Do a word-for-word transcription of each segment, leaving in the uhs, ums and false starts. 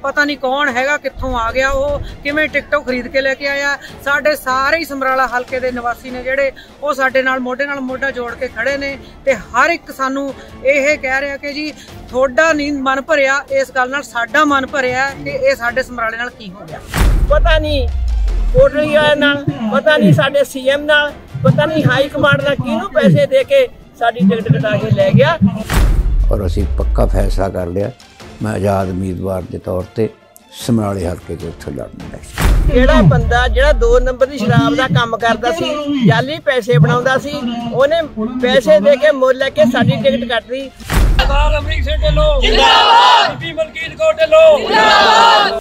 पता नहीं कौन हैगा, कित्थों आ गया, वो किवें टिकटों खरीद के लेके आया। साडे सारे ही समराला हलके दे निवासी ने जिहड़े वो साडे नाल मोढे नाल मोढा जोड़ के खड़े ने ते हर एक सानू इह कह रहा कि जी थोड़ा नहीं मन भरिया, इस गल नाल साडा मन भरिया कि इह साडे समराले नाल की हो गया। पता नहीं कोटली वाले नाल, पता नहीं साडे सीएम नाल, पता नहीं हाई कमांड नाल किहनूं पैसे दे के साडी टिकट कटा के ले गया। और असीं पक्का फैसला कर लिया, मैं आज़ाद उम्मीदवार के तौर पर समराले हल्के के उत्थे लड़ना है। ਜਿਹੜਾ ਬੰਦਾ ਜਿਹੜਾ ਦੋ ਨੰਬਰ ਦੀ ਸ਼ਰਾਬ ਦਾ ਕੰਮ ਕਰਦਾ ਸੀ, ਜਾਲੀ ਪੈਸੇ ਬਣਾਉਂਦਾ ਸੀ, ਉਹਨੇ ਪੈਸੇ ਦੇ ਕੇ ਮੁੱਲ ਲੈ ਕੇ ਸਾਡੀ ਟਿਕਟ ਕੱਟ ਲਈ। ਸਰਦਾਰ ਅਮਰੀਕ ਸਿੰਘ ਢਿੱਲੋਂ ਜਿੰਦਾਬਾਦ, ਬੀਬੀ ਮਲਕੀਤ ਕੌਰ ਢਿੱਲੋਂ ਜਿੰਦਾਬਾਦ।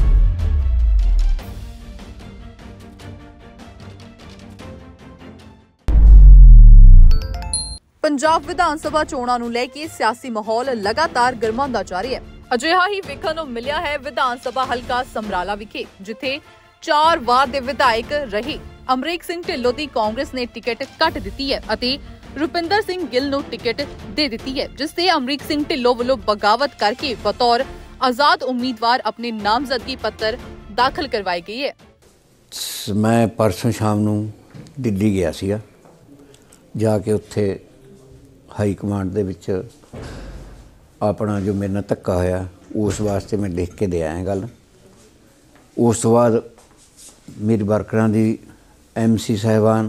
ਪੰਜਾਬ ਵਿਧਾਨ ਸਭਾ ਚੋਣਾਂ ਨੂੰ ਲੈ ਕੇ ਸਿਆਸੀ ਮਾਹੌਲ ਲਗਾਤਾਰ ਗਰਮਾਉਂਦਾ ਜਾ ਰਿਹਾ ਹੈ। ਅਜਿਹਾ ਹੀ ਵੇਖਣ ਨੂੰ ਮਿਲਿਆ ਹੈ ਵਿਧਾਨ ਸਭਾ ਹਲਕਾ ਸਮਰਾਲਾ ਵਿਖੇ, ਜਿੱਥੇ ਚਾਰ ਵਾਰ ਦੇ ਵਿਧਾਇਕ ਰਹੇ ਅਮਰੀਕ ਸਿੰਘ ਢਿੱਲੋਂ ਦੀ ਕਾਂਗਰਸ ਨੇ ਟਿਕਟ ਕੱਟ ਦਿੱਤੀ ਹੈ ਅਤੇ ਰੁਪਿੰਦਰ ਸਿੰਘ ਗਿੱਲ ਨੂੰ ਟਿਕਟ ਦੇ ਦਿੱਤੀ ਹੈ, ਜਿਸ ਤੇ ਅਮਰੀਕ ਸਿੰਘ ਢਿੱਲੋਂ ਵੱਲੋਂ ਬਗਾਵਤ ਕਰਕੇ ਬਤੌਰ ਆਜ਼ਾਦ ਉਮੀਦਵਾਰ ਆਪਣੇ ਨਾਮਜ਼ਦਗੀ ਪੱਤਰ ਦਾਖਲ ਕਰਵਾਏ ਗਏ ਹੈ। ਮੈਂ ਪਰਸੋਂ ਸ਼ਾਮ ਨੂੰ ਦਿੱਲੀ ਗਿਆ ਸੀਗਾ, ਜਾ ਕੇ ਉੱਥੇ ਹਾਈ ਕਮਾਂਡ ਦੇ ਵਿੱਚ ਆਪਣਾ ਜੋ ਮੇਰੇ ਨਾਲ ਧੱਕਾ ਹੋਇਆ ਉਸ ਵਾਸਤੇ ਮੈਂ ਲਿਖ ਕੇ ਦੇ ਆਇਆ ਗੱਲ। ਉਸ ਤੋਂ ਬਾਅਦ ਮੇਰੇ ਵਰਕਰਾਂ ਦੀ ਐਮ ਸੀ ਸਾਹਿਬਾਨ,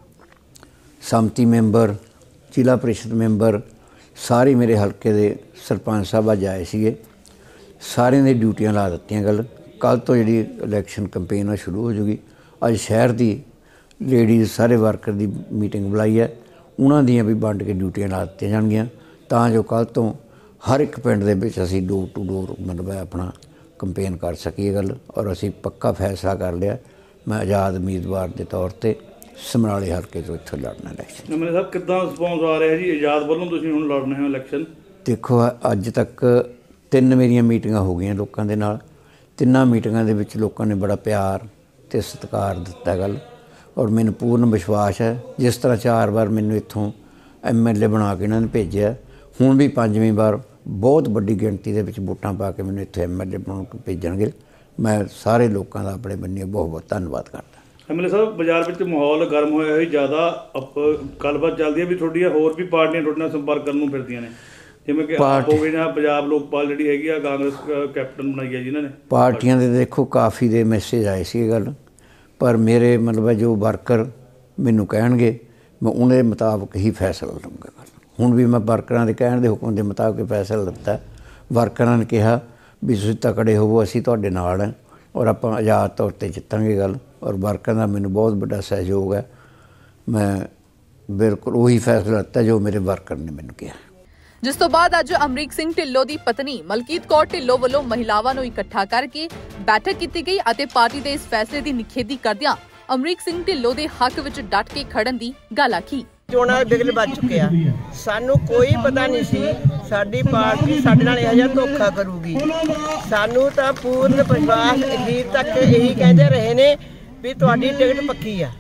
ਸੰਮਤੀ ਮੈਂਬਰ, ਜ਼ਿਲ੍ਹਾ ਪ੍ਰੀਸ਼ਦ ਮੈਂਬਰ, ਸਾਰੇ ਮੇਰੇ ਹਲਕੇ ਦੇ ਸਰਪੰਚ ਸਾਹਿਬ ਅੱਜ ਆਏ ਸੀਗੇ। ਸਾਰਿਆਂ ਦੀ ਡਿਊਟੀਆਂ ਲਾ ਦਿੱਤੀਆਂ ਗੱਲ। ਕੱਲ੍ਹ ਤੋਂ ਜਿਹੜੀ ਇਲੈਕਸ਼ਨ ਕੰਪੇਨ ਆ ਸ਼ੁਰੂ ਹੋ ਜੂਗੀ। ਅੱਜ ਸ਼ਹਿਰ ਦੀ ਲੇਡੀਜ਼ ਸਾਰੇ ਵਰਕਰ ਦੀ ਮੀਟਿੰਗ ਬੁਲਾਈ ਹੈ, ਉਹਨਾਂ ਦੀਆਂ ਵੀ ਵੰਡ ਕੇ ਡਿਊਟੀਆਂ ਲਾ ਦਿੱਤੀਆਂ ਜਾਣਗੀਆਂ ਤਾਂ ਜੋ ਕੱਲ੍ਹ ਤੋਂ ਹਰ ਇੱਕ ਪਿੰਡ ਦੇ ਵਿੱਚ ਅਸੀਂ ਡੋਰ ਟੂ ਡੋਰ ਮਤਲਬ ਆਪਣਾ ਕੰਪੇਨ ਕਰ ਸਕੀਏ ਗੱਲ। ਔਰ ਅਸੀਂ ਪੱਕਾ ਫੈਸਲਾ ਕਰ ਲਿਆ, ਮੈਂ ਆਜ਼ਾਦ ਉਮੀਦਵਾਰ ਦੇ ਤੌਰ 'ਤੇ ਸਮਰਾਲੇ ਹਲਕੇ ਤੋਂ ਇੱਥੋਂ ਲੜਨਾ ਇਲੈਕਸ਼ਨ। ਐਮ ਐਲ ਏ ਸਾਹਿਬ ਕਿੱਦਾਂ ਰਿਸਪੌਂਸ ਆ ਰਿਹਾ ਜੀ ਆਜ਼ਾਦ ਵੱਲੋਂ, ਤੁਸੀਂ ਹੁਣ ਲੜਨੇ ਹੋ ਇਲੈਕਸ਼ਨ? ਦੇਖੋ ਅੱਜ ਤੱਕ ਤਿੰਨ ਮੇਰੀਆਂ ਮੀਟਿੰਗਾਂ ਹੋ ਗਈਆਂ ਲੋਕਾਂ ਦੇ ਨਾਲ, ਤਿੰਨਾਂ ਮੀਟਿੰਗਾਂ ਦੇ ਵਿੱਚ ਲੋਕਾਂ ਨੇ ਬੜਾ ਪਿਆਰ ਅਤੇ ਸਤਿਕਾਰ ਦਿੱਤਾ ਗੱਲ। ਔਰ ਮੈਨੂੰ ਪੂਰਨ ਵਿਸ਼ਵਾਸ ਹੈ, ਜਿਸ ਤਰ੍ਹਾਂ ਚਾਰ ਵਾਰ ਮੈਨੂੰ ਇੱਥੋਂ ਐਮ ਐਲ ਏ ਬਣਾ ਕੇ ਇਹਨਾਂ ਨੇ ਭੇਜਿਆ, ਹੁਣ ਵੀ ਪੰਜਵੀਂ ਵਾਰ ਬਹੁਤ ਵੱਡੀ ਗਿਣਤੀ ਦੇ ਵਿੱਚ ਵੋਟਾਂ ਪਾ ਕੇ ਮੈਨੂੰ ਇੱਥੇ ਐਮ ਐਲ ਏ ਬਣਾ ਕੇ ਭੇਜਣਗੇ। ਮੈਂ ਸਾਰੇ ਲੋਕਾਂ ਦਾ ਆਪਣੇ ਬੰਨਿਓ ਬਹੁਤ ਬਹੁਤ ਧੰਨਵਾਦ ਕਰਦਾ। ਐਮ ਐਲ ਏ ਸਾਹਿਬ ਬਾਜ਼ਾਰ ਵਿੱਚ ਮਾਹੌਲ ਗਰਮ ਹੋਇਆ ਹੋਈ ਜ਼ਿਆਦਾ ਗੱਲਬਾਤ ਚੱਲਦੀ ਹੈ ਵੀ ਤੁਹਾਡੀਆਂ ਹੋਰ ਵੀ ਪਾਰਟੀਆਂ ਤੁਹਾਡੇ ਨਾਲ ਸੰਪਰਕ ਕਰਨ ਨੂੰ ਫਿਰਦੀਆਂ ਨੇ, ਜਿਵੇਂ ਕਿ ਆਪ ਹੋ ਗਏ ਜਾਂ ਪੰਜਾਬ ਲੋਕਪਾਲ ਜਿਹੜੀ ਹੈਗੀ ਆ ਕਾਂਗਰਸ ਕੈਪਟਨ ਬਣਾਈ ਹੈ ਜਿਨ੍ਹਾਂ ਨੇ। ਪਾਰਟੀਆਂ ਦੇ ਦੇਖੋ ਕਾਫੀ ਦੇ ਮੈਸੇਜ ਆਏ ਸੀ ਗੱਲ, ਪਰ ਮੇਰੇ ਮਤਲਬ ਜੋ ਵਰਕਰ ਮੈਨੂੰ ਕਹਿਣਗੇ ਮੈਂ ਉਹਨਾਂ ਦੇ ਮੁਤਾਬਕ ਹੀ ਫੈਸਲਾ ਲਵਾਂਗਾ। ਹੁਣ ਵੀ ਮੈਂ ਵਰਕਰਾਂ ਦੇ ਕਹਿਣ ਦੇ ਹੁਕਮ ਦੇ ਮੁਤਾਬਕ ਫੈਸਲਾ ਲਿੱਤਾ। ਵਰਕਰਾਂ ਨੇ ਕਿਹਾ ਵੀ ਤੁਸੀਂ ਤਕੜੇ ਹੋਵੋ, ਅਸੀਂ ਤੁਹਾਡੇ ਨਾਲ ਹਾਂ ਔਰ ਆਪਾਂ ਆਜ਼ਾਦ ਤੌਰ 'ਤੇ ਜਿੱਤਾਂਗੇ ਗੱਲ। ਔਰ ਵਰਕਰਾਂ ਦਾ ਮੈਨੂੰ ਬਹੁਤ ਵੱਡਾ ਸਹਿਯੋਗ ਹੈ। ਮੈਂ ਬਿਲਕੁਲ ਉਹੀ ਫੈਸਲਾ ਲਿੱਤਾ ਜੋ ਮੇਰੇ ਵਰਕਰ ਨੇ ਮੈਨੂੰ ਕਿਹਾ। ਜਿਸ ਤੋਂ ਬਾਅਦ ਅੱਜ ਅਮਰੀਕ ਸਿੰਘ ਢਿੱਲੋਂ ਦੀ ਪਤਨੀ ਮਲਕੀਤ ਕੌਰ ਢਿੱਲੋਂ ਵੱਲੋਂ ਮਹਿਲਾਵਾਂ ਨੂੰ ਇਕੱਠਾ ਕਰਕੇ ਬੈਠਕ ਕੀਤੀ ਗਈ ਅਤੇ ਪਾਰਟੀ ਦੇ ਇਸ ਫੈਸਲੇ ਦੀ ਨਿਖੇਧੀ ਕਰਦਿਆਂ ਅਮਰੀਕ ਸਿੰਘ ਢਿੱਲੋਂ ਦੇ ਹੱਕ ਵਿੱਚ ਡਟ ਕੇ ਖੜਨ ਦੀ ਗੱਲ ਆਖੀ। ਚੋਣਾਂ ਦੇ ਬਿਗਲ ਵੱਜ ਚੁੱਕੇ ਆ, ਸਾਨੂੰ ਕੋਈ ਪਤਾ ਨਹੀਂ ਸੀ ਸਾਡੀ ਪਾਰਟੀ ਸਾਡੇ ਨਾਲ ਇਹੋ ਜਿਹਾ ਧੋਖਾ ਕਰੂਗੀ। ਸਾਨੂੰ ਤਾਂ ਪੂਰਨ ਵਿਸ਼ਵਾਸ ਅਖੀਰ ਤੱਕ ਇਹੀ ਕਹਿੰਦੇ ਰਹੇ ਨੇ ਵੀ ਤੁਹਾਡੀ ਟਿਕਟ ਪੱਕੀ ਆ।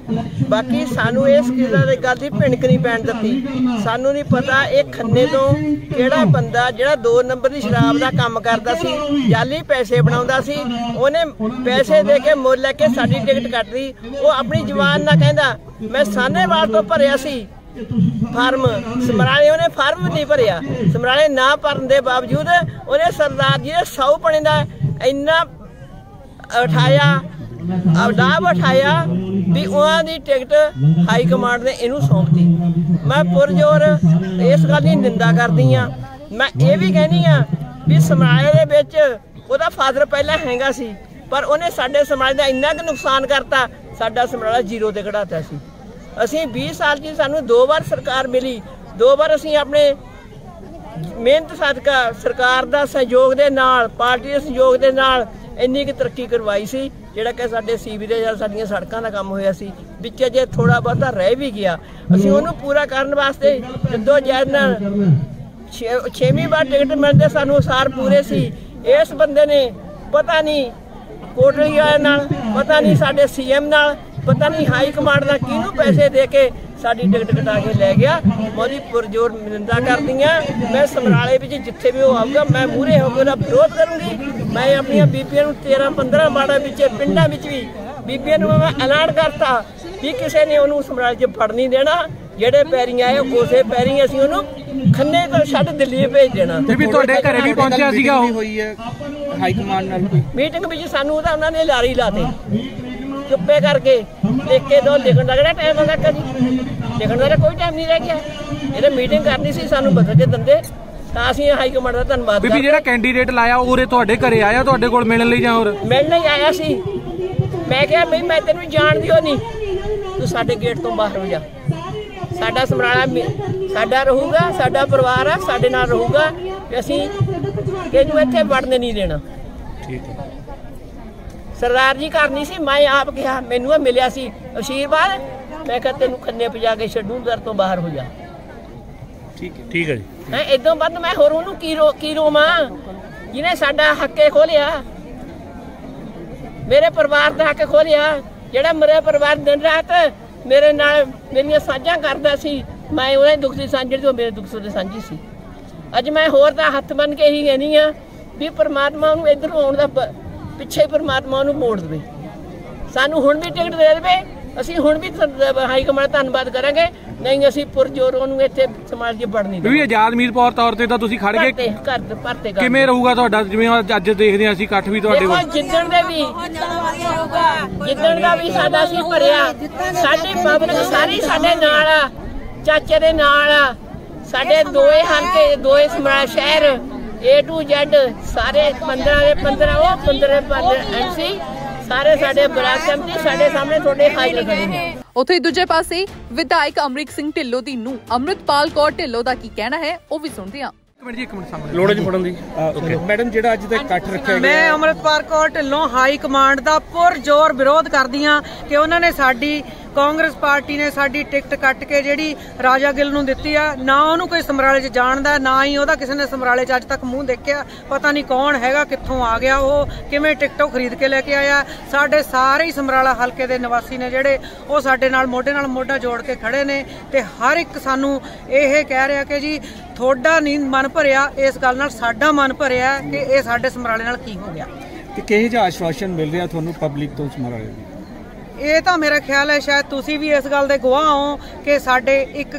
ਬਾਕੀ ਸਾਨੂੰ ਇਸ ਗੱਲ ਦੀ ਭਿਣਕ ਨਹੀਂ ਪੈਣ ਦਿੱਤੀ। ਸਾਨੂੰ ਨਹੀਂ ਪਤਾ ਇਹ ਖੰਨੇ ਤੋਂ ਕਿਹੜਾ ਬੰਦਾ ਜਿਹੜਾ ਦੋ ਨੰਬਰ ਦੀ ਸ਼ਰਾਬ ਦਾ ਕੰਮ ਕਰਦਾ ਸੀ, ਜਾਲੀ ਪੈਸੇ ਬਣਾਉਂਦਾ ਸੀ, ਉਹਨੇ ਪੈਸੇ ਦੇ ਕੇ ਮੁੱਲ ਲੈ ਕੇ ਸਾਡੀ ਟਿਕਟ ਕੱਟ ਲਈ। ਉਹ ਆਪਣੀ ਜ਼ੁਬਾਨ ਨਾਲ ਕਹਿੰਦਾ ਮੈਂ ਸਾਹਨੇਵਾਲ ਤੋਂ ਭਰਿਆ ਸੀ ਫਾਰਮ, ਸਮਰਾਲੇ ਉਹਨੇ ਫਾਰਮ ਨਹੀਂ ਭਰਿਆ। ਸਮਰਾਲੇ ਨਾ ਭਰਨ ਦੇ ਬਾਵਜੂਦ ਉਹਨੇ ਸਰਦਾਰ ਜੀ ਦੇ ਸੌ ਪਣੇ ਦਾ ਇੰਨਾ ਉਠਾਇਆ ਲਾਭ ਉਠਾਇਆ ਵੀ ਉਹਨਾਂ ਦੀ ਟਿਕਟ ਹਾਈ ਕਮਾਂਡ ਨੇ ਇਹਨੂੰ ਸੌਂਪਤੀ। ਮੈਂ ਪੁਰਜੋਰ ਇਸ ਗੱਲ ਦੀ ਨਿੰਦਾ ਕਰਦੀ ਹਾਂ। ਮੈਂ ਇਹ ਵੀ ਕਹਿੰਦੀ ਹਾਂ ਵੀ ਸਮਰਾਲੇ ਦੇ ਵਿੱਚ ਉਹਦਾ ਫਾਦਰ ਪਹਿਲਾਂ ਹੈਗਾ ਸੀ, ਪਰ ਉਹਨੇ ਸਾਡੇ ਸਮਾਜ ਦਾ ਇੰਨਾ ਕੁ ਨੁਕਸਾਨ ਕਰਤਾ, ਸਾਡਾ ਸਮਰਾਲਾ ਜ਼ੀਰੋ ਤੇ ਖੜਾਤਾ ਸੀ। ਅਸੀਂ ਵੀਹ ਸਾਲ 'ਚ ਸਾਨੂੰ ਦੋ ਵਾਰ ਸਰਕਾਰ ਮਿਲੀ, ਦੋ ਵਾਰ ਅਸੀਂ ਆਪਣੇ ਮਿਹਨਤ ਸਦਕਾ ਸਰਕਾਰ ਦਾ ਸਹਿਯੋਗ ਦੇ ਨਾਲ, ਪਾਰਟੀ ਦੇ ਸਹਿਯੋਗ ਦੇ ਨਾਲ ਇੰਨੀ ਕੁ ਤਰੱਕੀ ਕਰਵਾਈ ਸੀ, ਜਿਹੜਾ ਕਿ ਸਾਡੇ ਸੀਵਰੇਜ ਜਾਂ ਸਾਡੀਆਂ ਸੜਕਾਂ ਦਾ ਕੰਮ ਹੋਇਆ ਸੀ। ਵਿੱਚ ਜੇ ਥੋੜ੍ਹਾ ਬਹੁਤਾ ਰਹਿ ਵੀ ਗਿਆ, ਅਸੀਂ ਉਹਨੂੰ ਪੂਰਾ ਕਰਨ ਵਾਸਤੇ ਜਦੋਂ ਜੈਦ ਨਾਲ ਛੇ ਛੇਵੀਂ ਵਾਰ ਟਿਕਟ ਮਿਲਦੇ ਸਾਨੂੰ ਸਾਰ ਪੂਰੇ ਸੀ। ਇਸ ਬੰਦੇ ਨੇ ਪਤਾ ਨਹੀਂ ਕੋਟਲੀ ਵਾਲੇ ਨਾਲ, ਪਤਾ ਨਹੀਂ ਸਾਡੇ ਸੀ ਐਮ ਨਾਲ, ਪਤਾ ਨਹੀਂ ਹਾਈ ਕਮਾਂਡ ਦਾ ਕਿਹਨੂੰ ਪੈਸੇ ਦੇ ਕੇ ਸਾਡੀ ਟਿਕਟ ਕਟਾ ਕੇ ਲੈ ਗਿਆ। ਮੈਂ ਉਹਦੀ ਪੁਰਜੋਰ ਨਿੰਦਾ ਕਰਦੀ ਹਾਂ। ਮੈਂ ਸਮਰਾਲੇ ਵਿੱਚ ਜਿੱਥੇ ਵੀ ਉਹ ਆਊਗਾ ਮੈਂ ਮੂਹਰੇ ਹੋ ਕੇ ਉਹਦਾ ਵਿਰੋਧ ਕਰੂੰਗੀ। ਮੈਂ ਆਪਣੀਆਂ ਬੀਬੀਆਂ ਨੂੰ ਤੇਰਾਂ ਪੰਦਰਾਂ ਵਾਰਡਾਂ ਵਿੱਚ ਪਿੰਡਾਂ ਵਿੱਚ ਵੀ ਬੀਬੀਆਂ ਨੂੰ ਮੈਂ ਐਲਾਨ ਕਰਤਾ ਵੀ ਕਿਸੇ ਨੇ ਉਹਨੂੰ ਸਮਰਾਲੇ 'ਚ ਫੜ ਨਹੀਂ ਦੇਣਾ। ਜਿਹੜੇ ਪੈਰੀ ਆਏ ਉਸੇ ਪੈਰੀ ਅਸੀਂ ਉਹਨੂੰ ਖੰਨੇ ਤੋਂ ਛੱਡ ਦਿੱਲੀ ਭੇਜ ਦੇਣਾ। ਵੀ ਤੁਹਾਡੇ ਘਰੇ ਵੀ ਪਹੁੰਚਿਆ ਸੀਗਾ ਉਹ ਹੋਈ ਹੈ ਹਾਈ ਕਮਾਂਡ ਨਾਲ ਕੋਈ ਮੀਟਿੰਗ ਵਿੱਚ ਸਾਨੂੰ ਤਾਂ ਉਹਨਾਂ ਨੇ ਲਾਰੀ ਲਾਤੇ ਚੁੱਪੇ ਕਰਕੇ। ਲਿਖ ਕੇ ਦੋ ਲਿਖਣ ਦਾ ਕਿਹੜਾ ਟਾਈਮ ਹੁੰਦਾ ਕਦੀ ਲਿਖਣ ਦਾ ਕੋਈ ਟਾਈਮ ਨਹੀਂ ਰਹਿ ਗਿਆ। ਇਹਨੇ ਮੀਟਿੰਗ ਕਰਨੀ ਸੀ ਸਾਨੂੰ ਬਦਲ ਕੇ ਦਿੰਦੇ ਤਾਂ ਅਸੀਂ ਹਾਈ ਕਮਾਂਡ ਦਾ ਧੰਨਵਾਦ। ਬੀਬੀ ਜਿਹੜਾ ਕੈਂਡੀਡੇਟ ਲਾਇਆ ਉਰੇ ਤੁਹਾਡੇ ਘਰੇ ਆਇਆ ਤੁਹਾਡੇ ਕੋਲ ਮਿਲਣ ਲਈ ਜਾਂ ਹੋਰ ਮਿਲਣ ਹੀ ਆਇਆ ਸੀ। ਮੈਂ ਕਿਹਾ ਬਈ ਮੈਂ ਤੈਨੂੰ ਜਾਣਦੀ ਹੋ ਨਹੀਂ ਤੂੰ ਸਾਡੇ ਗੇਟ ਤੋਂ ਬਾਹਰ ਹੋ ਜਾ। ਸਾਡਾ ਸਮਰਾਲਾ ਸਾਡਾ ਰਹੂਗਾ ਸਾਡਾ ਪਰਿਵਾਰ ਆ ਸਾਡੇ ਨਾਲ ਰਹੂਗਾ ਤੇ ਅਸੀਂ ਕਿਹਨੂੰ ਇੱਥੇ ਵੜਨੇ ਨਹੀਂ ਦੇਣਾ। ਠੀਕ ਹੈ ਸਰਦਾਰ ਜੀ ਘਰ ਨਹੀਂ ਸੀ ਮੈਂ ਆਪ ਕਿਹਾ ਮੈਨੂੰ ਮਿਲਿਆ ਸੀ ਅਸ਼ੀਰਵਾਦ। ਮੈਂ ਕਿਹਾ ਤੈਨੂੰ ਖੰਨੇ ਪਜਾ ਕੇ ਛੱਡੂ ਦਰ ਤੋਂ ਬਾਹਰ ਹੋ ਜਾ। ਠੀਕ ਹੈ ਠੀਕ ਹੈ ਜੀ। ਹੈ ਇਦੋਂ ਵੱਧ ਮੈਂ ਹੋਰ ਉਹਨੂੰ ਕੀ ਰੋ ਕੀ ਰੋਵਾਂ ਜਿਹਨੇ ਸਾਡਾ ਹੱਕੇ ਖੋਲਿਆ ਮੇਰੇ ਪਰਿਵਾਰ ਦਾ ਹੱਕ ਖੋਲਿਆ। ਜਿਹੜਾ ਮੇਰੇ ਪਰਿਵਾਰ ਦਿਨ ਰਾਤ ਮੇਰੇ ਨਾਲ ਮੇਰੀਆਂ ਸਾਂਝਾਂ ਕਰਦਾ ਸੀ ਮੈਂ ਉਹਦੇ ਦੁੱਖ ਦੀ ਸਾਂਝੀ ਜੋ ਮੇਰੇ ਦੁੱਖ ਦੇ ਸਾਂਝੀ ਸੀ। ਅੱਜ ਮੈਂ ਹੋਰ ਦਾ ਹੱਥ ਬੰਨ ਕੇ ਹੀ ਕਹਿੰਦੀ ਆ ਵੀ ਪਰਮਾਤਮਾ ਨੂੰ ਇੱਧਰੋਂ ਆਉਣ ਦਾ ਪਿੱਛੇ ਪਰਮਾਤਮਾ ਨੂੰ ਮੋੜ ਦੇਵੇ। ਸਾਨੂੰ ਹੁਣ ਵੀ ਟਿਕਟ ਦੇ ਦੇਵੇ ਅਸੀਂ ਹੁਣ ਵੀ ਹਾਈ ਕਮਾਂਡ ਧੰਨਵਾਦ ਕਰਾਂਗੇ। ਨਹੀਂ ਅਸੀਂ ਪੁਰਜੋਰ ਉਹਨੂੰ ਇੱਥੇ ਸਮਾਜ 'ਚ ਵੜਨ ਨਹੀਂ ਦੇਵਾਂਗੇ। ਵੀ ਆਜ਼ਾਦ ਉਮੀਦਵਾਰ ਤੌਰ ਤੇ ਤਾਂ ਤੁਸੀਂ ਖੜ ਗਏ ਘਰ ਭਰਤੇ ਕਿਵੇਂ ਰਹੂਗਾ ਤੁਹਾਡਾ ਜਿਵੇਂ ਅੱਜ ਦੇਖਦੇ ਹਾਂ ਅਸੀਂ ਇਕੱਠ ਵੀ ਤੁਹਾਡੇ ਕੋਲ ਜਿੱਦਣ ਦੇ ਵੀ ਜਿੱਦਣ ਦਾ ਵੀ ਸਾਡਾ ਸੀ ਭਰਿਆ ਸਾਡੀ ਪਬਲਿਕ ਸਾਰੀ ਸਾਡੇ ਨਾਲ ਆ ਚਾਚੇ ਦੇ ਨਾਲ ਆ। ਸਾਡੇ ਦੋਏ ਹਲਕੇ ਦੋਏ ਸਮਰਾਲਾ ਸ਼ਹਿਰ ਏ ਟੂ ਜ਼ੈਡ ਸਾਰੇ ਪੰਦਰਾਂ ਦੇ ਪੰਦਰਾਂ ਉਹ ਪੰਦਰਾਂ ਐਮ ਸੀ ਸਾਰੇ ਸਾਡੇ ਬਲਾਕ ਕਮੇਟੀ ਸਾਡੇ ਸਾਹਮਣੇ ਤੁਹਾਡੇ ਹਾਜ਼ਰ ਖੜੇ ਨੇ। ਉੱਥੇ ਦੂਜੇ ਪਾਸੇ ਵਿਧਾਇਕ ਅਮਰੀਕ ਸਿੰਘ ਢਿੱਲੋਂ ਦੀ ਨੂੰਹ ਅੰਮ੍ਰਿਤਪਾਲ ਕੌਰ ਢਿੱਲੋਂ ਦਾ ਕੀ ਕਹਿਣਾ ਹੈ ਉਹ ਵੀ ਸੁਣਦੇ ਹਾਂ। ਇੱਕ ਮਿੰਟ ਜੀ ਇੱਕ ਮਿੰਟ ਸਾਹਮਣੇ ਲੋੜ ਜੀ ਫੜਨ ਦੀ ਓਕੇ ਮੈਡਮ ਜਿਹੜਾ ਅੱਜ ਦਾ ਇਕੱਠ ਰੱਖਿਆ ਗਿਆ ਮੈਂ ਅੰਮ੍ਰਿਤਪਾਲ ਕੌਰ ਢਿੱਲੋਂ ਹਾਈ ਕਮਾਂਡ ਦਾ ਪੁਰਜ਼ੋਰ ਵਿਰੋਧ ਕਰਦੀ ਹਾਂ ਕਿ ਉਹਨਾਂ ਨੇ ਸਾਡੀ ਕਾਂਗਰਸ ਪਾਰਟੀ ਨੇ ਸਾਡੀ ਟਿਕਟ ਕੱਟ ਕੇ ਜਿਹੜੀ ਰਾਜਾ ਗਿੱਲ ਨੂੰ ਦਿੱਤੀ ਆ ਨਾ ਉਹਨੂੰ ਕੋਈ ਸਮਰਾਲੇ 'ਚ ਜਾਣਦਾ ਨਾ ਹੀ ਉਹਦਾ ਕਿਸੇ ਨੇ ਸਮਰਾਲੇ 'ਚ ਅੱਜ ਤੱਕ ਮੂੰਹ ਦੇਖਿਆ। ਪਤਾ ਨਹੀਂ ਕੌਣ ਹੈਗਾ ਕਿੱਥੋਂ ਆ ਗਿਆ ਉਹ ਕਿਵੇਂ ਟਿਕਟੋਂ ਖਰੀਦ ਕੇ ਲੈ ਕੇ ਆਇਆ। ਸਾਡੇ ਸਾਰੇ ਹੀ ਸਮਰਾਲਾ ਹਲਕੇ ਦੇ ਨਿਵਾਸੀ ਨੇ ਜਿਹੜੇ ਉਹ ਸਾਡੇ ਨਾਲ ਮੋਢੇ ਨਾਲ ਮੋਢਾ ਜੋੜ ਕੇ ਖੜੇ ਨੇ ਤੇ ਹਰ ਇੱਕ ਸਾਨੂੰ ਇਹ ਕਹਿ ਰਿਹਾ ਕਿ ਜੀ ਤੁਹਾਡਾ ਨਹੀਂ ਮਨ ਭਰਿਆ ਇਸ ਗੱਲ ਨਾਲ ਸਾਡਾ ਮਨ ਭਰਿਆ ਕਿ ਇਹ ਸਾਡੇ ਸਮਰਾਲੇ ਨਾਲ ਕੀ ਹੋ ਗਿਆ। ਤੇ ਕਿਹੋ ਜਿਹਾ ਆਸ਼ਵਾਸਨ ਮਿਲ ਰਿਹਾ ਤੁਹਾਨੂੰ ਪਬਲਿਕ ਤੋਂ ਸਮਰਾਲੇ ਦੀ? ਇਹ ਤਾਂ ਮੇਰਾ ਖਿਆਲ ਹੈ ਸ਼ਾਇਦ ਤੁਸੀਂ ਵੀ ਇਸ ਗੱਲ ਦੇ ਗਵਾਹ ਹੋ ਕਿ ਸਾਡੇ ਇੱਕ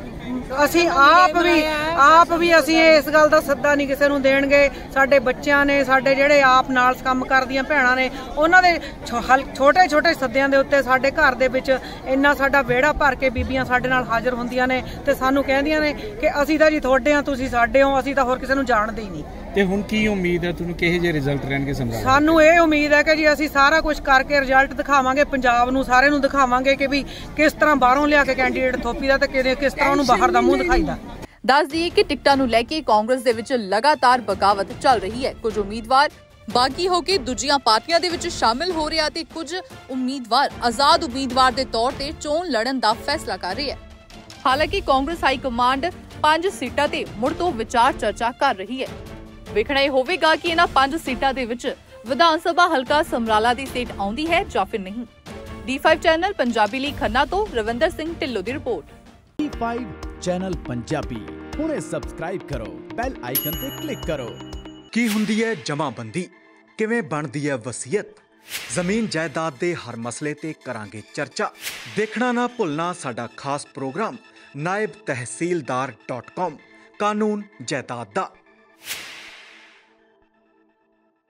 ਅਸੀਂ ਆਪ ਵੀ ਆਪ ਵੀ ਅਸੀਂ ਇਸ ਗੱਲ ਦਾ ਸੱਦਾ ਨਹੀਂ ਕਿਸੇ ਨੂੰ ਦੇਣਗੇ। ਸਾਡੇ ਬੱਚਿਆਂ ਨੇ ਸਾਡੇ ਜਿਹੜੇ ਆਪ ਨਾਲ ਕੰਮ ਕਰਦੀਆਂ ਭੈਣਾਂ ਨੇ ਉਹਨਾਂ ਦੇ ਛੋਟੇ ਛੋਟੇ ਸੱਦਿਆਂ ਦੇ ਉੱਤੇ ਸਾਡੇ ਘਰ ਦੇ ਵਿੱਚ ਇੰਨਾ ਸਾਡਾ ਵਿਹੜਾ ਭਰ ਕੇ ਬੀਬੀਆਂ ਸਾਡੇ ਨਾਲ ਹਾਜ਼ਰ ਹੁੰਦੀਆਂ ਨੇ ਤੇ ਸਾਨੂੰ ਕਹਿੰਦੀਆਂ ਨੇ ਕਿ ਅਸੀਂ ਤਾਂ ਜੀ ਤੁਹਾਡੇ ਆ ਤੁਸੀਂ ਸਾਡੇ ਹੋ ਅਸੀਂ ਤਾਂ ਹੋਰ ਕਿਸੇ ਨੂੰ ਜਾਣਦੇ ਹੀ ਨਹੀਂ। ਤੇ ਹੁਣ ਕੀ ਉਮੀਦ ਹੈ ਤੁਹਾਨੂੰ ਕਿਹੋ ਜਿਹੇ ਰਿਜ਼ਲਟ ਰਹਿਣਗੇ ਸਮਰਾਲਾ? ਸਾਨੂੰ ਇਹ ਉਮੀਦ ਹੈ ਕਿ ਜੀ ਅਸੀਂ ਸਾਰਾ ਕੁਝ ਕਰਕੇ ਰਿਜ਼ਲਟ ਦਿਖਾਵਾਂਗੇ ਪੰਜਾਬ ਨੂੰ ਸਾਰੇ ਨੂੰ ਦਿਖਾਵਾਂਗੇ ਕਿ ਵੀ ਕਿਸ ਤਰ੍ਹਾਂ ਬਾਹਰੋਂ ਲਿਆ ਕੇ ਕੈਂਡੀਡੇਟ ਥੋਪੀ ਦਾ ਤੇ ਕਿਸ ਤਰ੍ਹਾਂ ਉਹਨੂੰ ਬਾਹਰ ਦਾ ਮੂੰਹ ਦਿਖਾਈਦਾ। ਦੱਸ ਦਈਏ ਕਿ ਟਿਕਟਾਂ ਨੂੰ ਲੈ ਕੇ ਕਾਂਗਰਸ ਦੇ ਵਿੱਚ ਲਗਾਤਾਰ ਬਗਾਵਤ ਚੱਲ ਰਹੀ ਹੈ। ਕੁਝ ਉਮੀਦਵਾਰ ਬਾਗੀ ਹੋ ਕੇ ਦੂਜੀਆਂ ਪਾਰਟੀਆਂ ਦੇ ਵਿੱਚ ਸ਼ਾਮਿਲ ਹੋ ਰਿਹਾ ਤੇ ਕੁਝ ਉਮੀਦਵਾਰ ਆਜ਼ਾਦ ਉਮੀਦਵਾਰ ਦੇ ਤੌਰ ਤੇ ਚੋਣ ਲੜਨ ਦਾ ਫੈਸਲਾ ਕਰ ਰਹੀ ਹੈ। ਹਾਲਾਂਕਿ ਕਾਂਗਰਸ ਹਾਈ ਕਮਾਂਡ ਪੰਜ ਸੀਟਾਂ ਤੇ ਮੁੜ ਤੋਂ ਵਿਚਾਰ ਚਰਚਾ ਕਰ ਰਹੀ ਹੈ। ਵੇਖਣਾ ਇਹ ਹੋਵੇਗਾ ਕਿ ਇਹਨਾਂ ਪੰਜ ਸੀਟਾਂ ਦੇ ਵਿੱਚ ਵਿਧਾਨ ਸਭਾ ਹਲਕਾ ਸਮਰਾਲਾ ਦੀ ਸੀਟ ਆਉਂਦੀ ਹੈ ਜਾਂ ਫਿਰ ਨਹੀਂ। ਡੀ ਫਾਈਵ ਚੈਨਲ ਪੰਜਾਬੀ ਲਈ ਖੰਨਾ ਤੋਂ ਰਵਿੰਦਰ ਸਿੰਘ ਢਿੱਲੋਂ ਦੀ report. D five channel Punjabi ਹੁਣੇ ਸਬਸਕ੍ਰਾਈਬ ਕਰੋ ਬੈਲ ਆਈਕਨ ਤੇ ਕਲਿੱਕ ਕਰੋ। ਕੀ ਹੁੰਦੀ ਹੈ ਜਮਾਬੰਦੀ ਕਿਵੇਂ ਬਣਦੀ ਹੈ ਵਸੀਅਤ ਜ਼ਮੀਨ ਜਾਇਦਾਦ ਦੇ ਹਰ ਮਸਲੇ ਤੇ ਕਰਾਂਗੇ ਚਰਚਾ। ਦੇਖਣਾ ਨਾ ਭੁੱਲਣਾ ਸਾਡਾ ਖਾਸ ਪ੍ਰੋਗਰਾਮ ਨਾਇਬ ਤਹਿਸੀਲਦਾਰ ਡਾਟ ਕਾਮ ਕਾਨੂੰਨ ਜਾਇਦਾਦ ਦਾ।